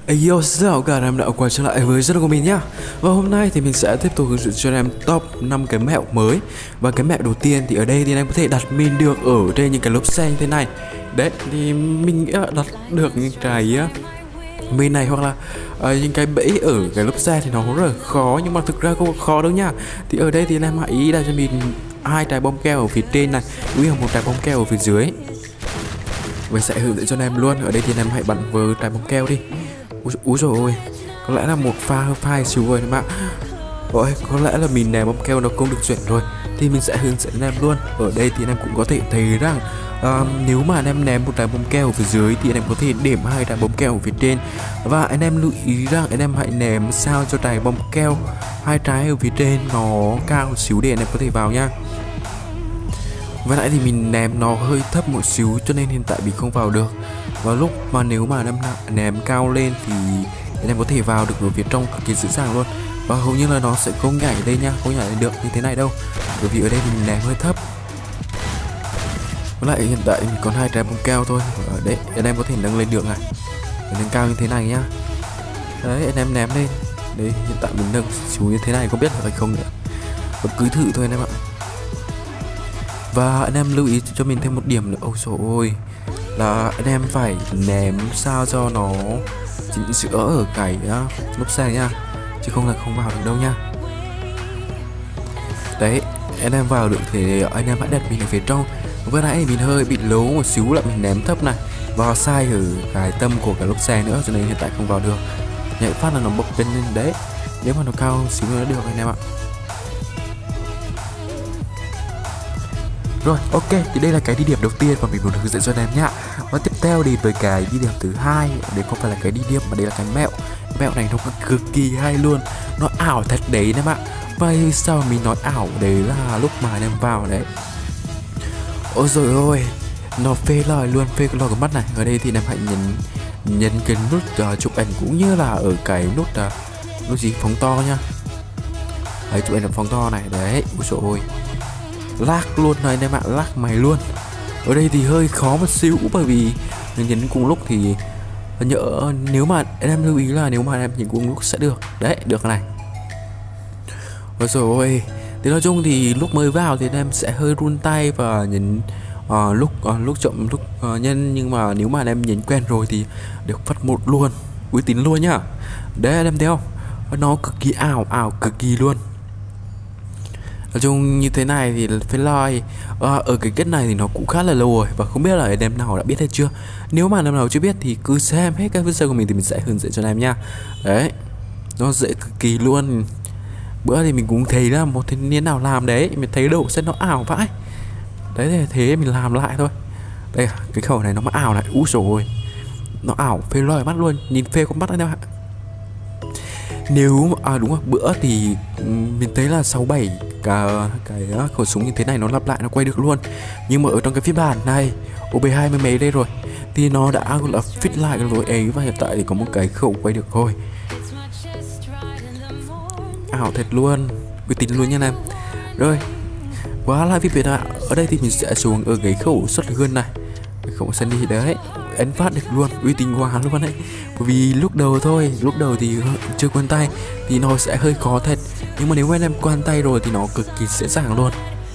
Yo, xin chào cả anh em đã quay trở lại với channel của mình nhá. Và hôm nay thì mình sẽ tiếp tục hướng dẫn cho anh em top 5 cái mẹo mới. Và cái mẹo đầu tiên thì ở đây thì anh em có thể đặt min được ở trên những cái lốp xe như thế này. Đấy, thì mình nghĩ là đặt được những cái min này hoặc là những cái bẫy ở cái lốp xe thì nó rất là khó, nhưng mà thực ra không khó đâu nha. Thì ở đây thì anh em hãy đặt cho mình 2 trái bom keo ở phía trên này, cũng như 1 trái bom keo ở phía dưới. Mình sẽ hướng dẫn cho anh em luôn. Ở đây thì anh em hãy bắn với trái bom keo đi. Úi dồi ôi, có lẽ là một pha hơi phai xíu rồi các bạn. Ôi, có lẽ là mình ném bom keo nó không được chuẩn rồi. Thì mình sẽ hướng dẫn anh em luôn. Ở đây thì anh em cũng có thể thấy rằng nếu mà anh em ném một trái bom keo ở phía dưới thì anh em có thể điểm 2 trái bom keo ở phía trên. Và anh em lưu ý rằng anh em hãy ném sao cho trái bom keo 2 trái ở phía trên nó cao một xíu để anh em có thể vào nha. Vừa nãy thì mình ném nó hơi thấp một xíu cho nên hiện tại mình không vào được. Và lúc mà nếu mà anh em ném cao lên thì anh em có thể vào được ở phía trong cực kỳ dễ dàng luôn. Và hầu như là nó sẽ không nhảy đây nha, không nhảy được như thế này đâu, bởi vì ở đây mình ném hơi thấp. Với lại hiện tại mình còn 2 trái bom keo thôi. Ở đây anh em có thể nâng lên được này, nâng cao như thế này nhá. Đấy, anh em ném lên. Đấy, hiện tại mình nâng xuống như thế này, không biết là phải không nữa. Và cứ thử thôi anh em ạ. Và anh em lưu ý cho mình thêm một điểm nữa. Ôi trời ơi, là anh em phải ném sao cho nó chỉnh sửa ở cái lốp xe nha, chứ không là không vào được đâu nha. Đấy, anh em vào được thì anh em hãy đặt mình ở phía trong. Vừa nãy mình hơi bị lố một xíu là mình ném thấp này, vào sai ở cái tâm của cái lốp xe nữa, cho nên hiện tại không vào được. Nhảy phát là nó bật lên đấy. Nếu mà nó cao xíu nữa được anh em ạ. Rồi, ok, thì đây là cái địa điểm đầu tiên mà mình muốn hướng dẫn cho anh em nhá. Và tiếp theo đi với cái địa điểm thứ hai. Đây không phải là cái địa điểm mà đây là cái mẹo. Mẹo này nó cực kỳ hay luôn, nó ảo thật đấy anh em ạ. Vậy sao mình nói ảo đấy là lúc mà anh em vào đấy, ôi rồi ôi, nó phê lời luôn, phê lời cái mắt này. Ở đây thì anh em hãy nhấn cái nút chụp ảnh, cũng như là ở cái nút gì phóng to nhá. Đấy, chụp ảnh là phóng to này đấy. Ôi trời ơi, lag luôn này anh em ạ, lag mày luôn. Ở đây thì hơi khó một xíu, bởi vì nhấn cùng lúc thì nhỡ, nếu mà anh em lưu ý là nếu mà anh em nhấn cùng lúc sẽ được. Đấy, được này. Rồi, thì nói chung thì lúc mới vào thì anh em sẽ hơi run tay và nhấn lúc chậm lúc nhanh, nhưng mà nếu mà anh em nhấn quen rồi thì được phát một luôn, uy tín luôn nhá. Đấy, anh em thấy không, nó cực kỳ ảo cực kỳ luôn. Nói chung như thế này thì phải like. Ở cái kết này thì nó cũng khá là lâu rồi, và không biết là anh em nào đã biết hay chưa. Nếu mà anh em nào chưa biết thì cứ xem hết các video của mình thì mình sẽ hướng dẫn cho anh em nha. Đấy, nó dễ cực kỳ luôn. Bữa thì mình cũng thấy là một thanh niên nào làm đấy, mình thấy đầu set nó ảo vãi. Đấy thì thế mình làm lại thôi. Đây, cái khẩu này nó mà ảo lại, úi rồi, nó ảo phê loài mắt luôn, nhìn phê con mắt anh em ạ. Nếu đúng rồi, bữa thì mình thấy là 6-7 cái khẩu súng như thế này nó lặp lại nó quay được luôn. Nhưng mà ở trong cái phiên bản này OB2 mấy mấy đây rồi thì nó đã gọi là fit lại cái lỗi ấy, và hiện tại thì có một cái khẩu quay được thôi. Ảo thật luôn, uy tín luôn nha anh em. Rồi, quá là vi ạ. Ở đây thì mình sẽ xuống ở cái khẩu shotgun này, cái khẩu sân đi đấy, ấn phát được luôn, uy tín quá luôn đấy. Bởi vì lúc đầu thôi, lúc đầu thì chưa quen tay thì nó sẽ hơi khó thật, nhưng mà nếu anh em quen tay rồi thì nó cực kỳ dễ dàng luôn.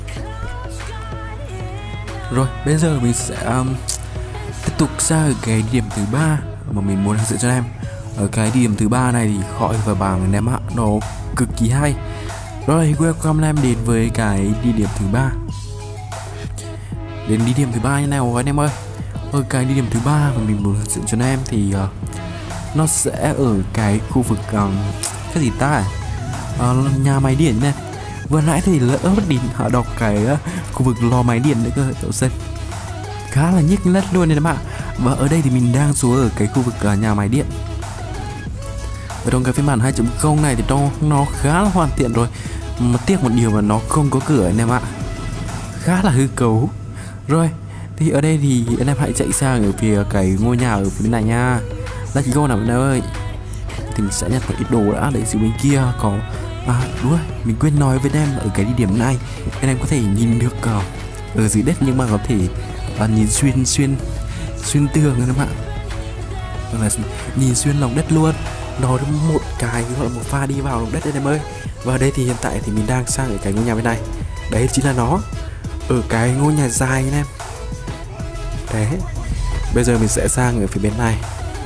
Rồi, bây giờ mình sẽ tiếp tục sang cái điểm thứ 3 mà mình muốn hướng dẫn cho em. Ở cái điểm thứ 3 này thì khỏi và bảng anh em ạ, nó cực kỳ hay. Rồi, welcome em đến với cái địa điểm thứ 3. Đến địa điểm thứ 3 như nào anh em ơi. Ở cái địa điểm thứ 3 mà mình muốn hướng dẫn cho em thì nó sẽ ở cái khu vực cái gì ta, nhà máy điện này. Vừa nãy thì lỡ mất điện họ đọc cái khu vực lò máy điện đấy cơ, cậu sân khá là nhức lết luôn đấy em ạ. Và ở đây thì mình đang xuống ở cái khu vực nhà máy điện. Ở trong cái phiên bản 2.0 này thì nó khá là hoàn thiện rồi, mà tiếc một điều là nó không có cửa anh em ạ, khá là hư cấu. Rồi, thì ở đây thì anh em hãy chạy sang ở phía cái ngôi nhà ở phía bên này nha. Là chỉ có nào bên ơi, thì mình sẽ nhặt một ít đồ đã. Để phía bên kia có đúng rồi, mình quên nói với em ở cái địa điểm này anh em có thể nhìn được ở dưới đất, nhưng mà có thể nhìn xuyên tường anh em ạ. hoặc là nhìn xuyên lòng đất luôn. Nó một cái gọi là một pha đi vào lòng đất đây em ơi. Và ở đây thì hiện tại thì mình đang sang ở cái ngôi nhà bên này. Đấy chính là nó, ở cái ngôi nhà dài anh em. Đấy, bây giờ mình sẽ sang ở phía bên này.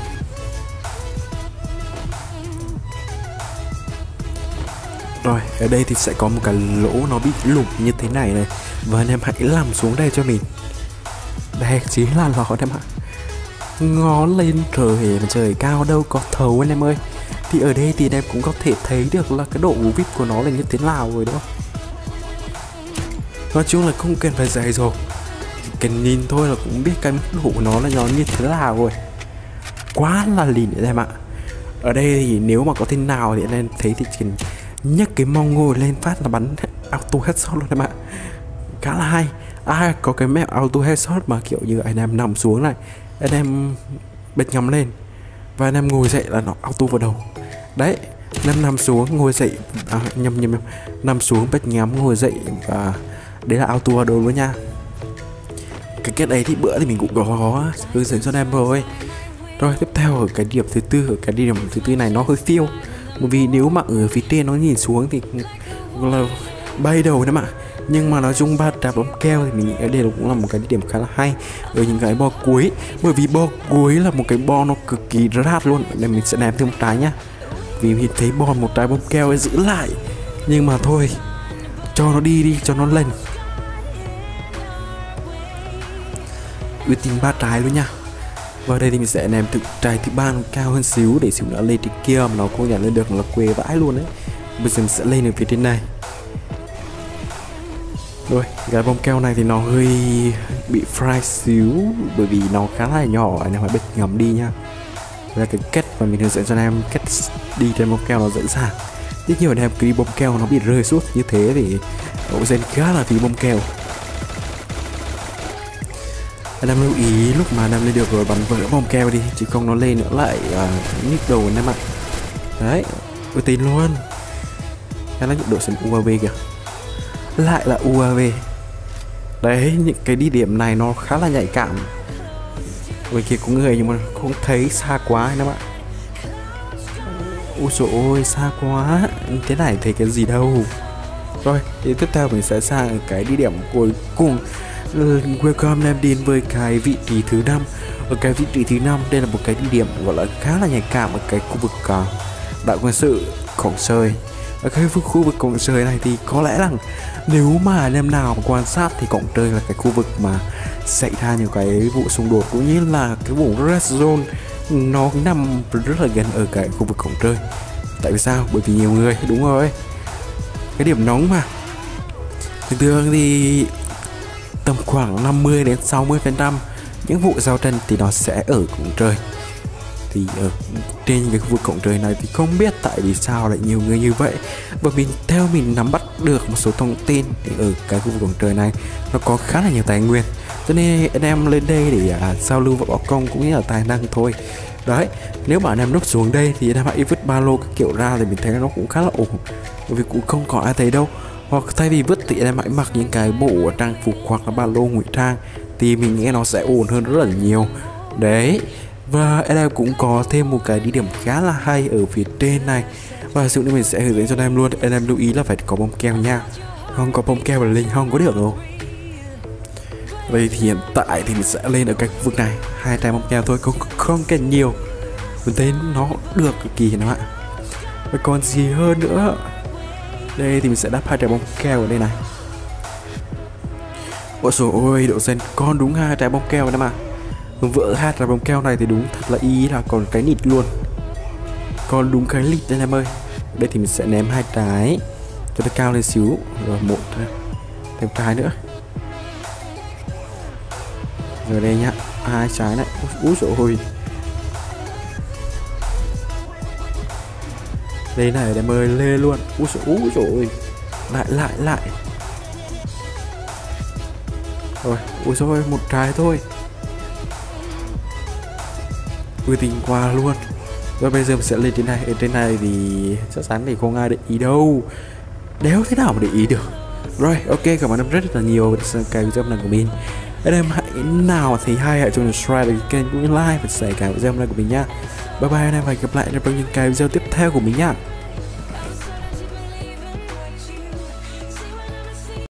Rồi, ở đây thì sẽ có một cái lỗ nó bị lủng như thế này này. Và anh em hãy nằm xuống đây cho mình. Đây chính là nó anh em ạ. Ngó lên trời mà trời cao đâu có thấu anh em ơi. Thì ở đây thì anh em cũng có thể thấy được là cái độ vip của nó là như thế nào rồi đó. Nói chung là không cần phải dày rồi, cái nhìn thôi là cũng biết cái mức độ của nó là nó như thế nào rồi. Quá là lìn anh em ạ. Ở đây thì nếu mà có thế nào thì anh em thấy thì chỉ nhấc cái mong ngồi lên phát là bắn auto headshot luôn em ạ. Khá là hay. Có cái mẹo auto headshot mà kiểu như anh em nằm xuống này, anh em bật ngắm lên và anh em ngồi dậy là nó auto vào đầu. Đấy, anh em nằm xuống ngồi dậy, nằm xuống bật ngắm ngồi dậy và đấy là auto vào đầu luôn nha. Cái kết đấy thì bữa thì mình cũng có hướng dẫn cho anh em rồi. Rồi tiếp theo ở cái điểm thứ tư, ở cái điểm thứ tư này nó hơi phiêu, bởi vì nếu mà ở phía trên nó nhìn xuống thì là bay đầu đấy mà. Nhưng mà nói chung ba đạp bóng keo thì mình nghĩ ở đây cũng là một cái điểm khá là hay ở những cái bo cuối, bởi vì bo cuối là một cái bo nó cực kỳ rát luôn. Đây mình sẽ ném thêm một trái nhá, vì mình thấy bo một trái bóng keo ấy giữ lại, nhưng mà thôi cho nó đi cho nó lên. Uy tín 3 trái luôn nha. Và đây thì mình sẽ ném trái thứ ba cao hơn xíu để xíu nữa lên trên kia mà nó không nhận lên được là quê vãi luôn đấy. Bây giờ mình sẽ lên ở phía trên này. Rồi, cái bông keo này thì nó hơi bị fry xíu bởi vì nó khá là nhỏ, anh em phải bật ngắm đi nha. Đây là cái kết mà mình hướng dẫn cho anh em kết đi trên bông keo nó dễ dàng. Rất nhiều anh em cứ đi bông keo nó bị rơi suốt như thế thì độ gen khá là phí bông keo. Anh em lưu ý lúc mà anh em lên được rồi bắn vỡ bom keo đi, chứ không nó lên nữa lại nhức đầu anh em ạ. Đấy, uy tín luôn. Cái nó độ sân UAV kìa, lại là UAV. Đấy, những cái đi điểm này nó khá là nhạy cảm. Bên kia có người nhưng mà không thấy, xa quá anh em ạ. Ôi trời ơi, xa quá, thế này thấy cái gì đâu. Rồi, thì tiếp theo mình sẽ sang cái đi điểm cuối cùng. Welcome em đến với cái vị trí thứ 5. Ở cái vị trí thứ 5 đây là một cái địa điểm gọi là khá là nhạy cảm ở cái khu vực đại quân sự Cổng Sơi. Ở cái khu vực Cổng Sơi này thì có lẽ là nếu mà anh em nào mà quan sát thì Cổng Sơi là cái khu vực mà xảy ra nhiều cái vụ xung đột, cũng như là cái vùng red zone nó nằm rất là gần ở cái khu vực Cổng Sơi. Tại vì sao? Bởi vì nhiều người, đúng rồi, cái điểm nóng mà. Thường thì tầm khoảng 50 đến 60% những vụ giao tranh thì nó sẽ ở Cổng Trời. Thì ở trên cái khu vực Cổng Trời này thì không biết tại vì sao lại nhiều người như vậy. Và theo mình nắm bắt được một số thông tin thì ở cái khu vực Cổng Trời này nó có khá là nhiều tài nguyên, cho nên anh em lên đây để giao lưu và bỏ công cũng như là tài năng thôi. Đấy, nếu mà anh em núp xuống đây thì anh em hãy vứt ba lô cái kiểu ra thì mình thấy nó cũng khá là ổn, bởi vì cũng không có ai thấy đâu. Hoặc thay vì vứt thì em hãy mặc những cái bộ trang phục hoặc là ba lô ngụy trang thì mình nghĩ nó sẽ ổn hơn rất là nhiều. Đấy, và em cũng có thêm một cái địa điểm khá là hay ở phía trên này, và sự mình sẽ hướng dẫn cho em luôn. Em lưu ý là phải có bom keo nha, không có bom keo là lên không có được đâu. Vậy thì hiện tại thì mình sẽ lên ở cái khu vực này 2 trái bom keo thôi, không cần nhiều, mình thấy nó được cực kỳ nó ạ. Và còn gì hơn nữa. Đây thì mình sẽ đắp 2 trái bom keo ở đây này. Ôi dồi ôi, độ gen con đúng 2 trái bom keo đấy mà. Vỡ 2 trái bom keo này thì đúng thật là ý là còn cái nịt luôn. Còn đúng cái lịt đây em ơi. Đây thì mình sẽ ném 2 trái cho nó cao lên xíu, rồi một thêm trái nữa. Rồi đây nhá, 2 trái này. Úi dồi ôi. Đây này em ơi, lê luôn. Úi dồi ôi. Lại. Rồi, ui rồi, một trái thôi. Uy tín qua luôn. Và bây giờ mình sẽ lên trên này. Ở trên này thì chắc chắn thì không ai để ý đâu. Đéo thế nào mà để ý được. Rồi, ok, cảm ơn em rất là nhiều về cái video này của mình. Anh em hãy nào thì hay hãy cho mình subscribe để kênh cũng như like và share cái video này của mình nha. Bye bye anh em và hẹn gặp lại trong những cái video tiếp theo của mình nha.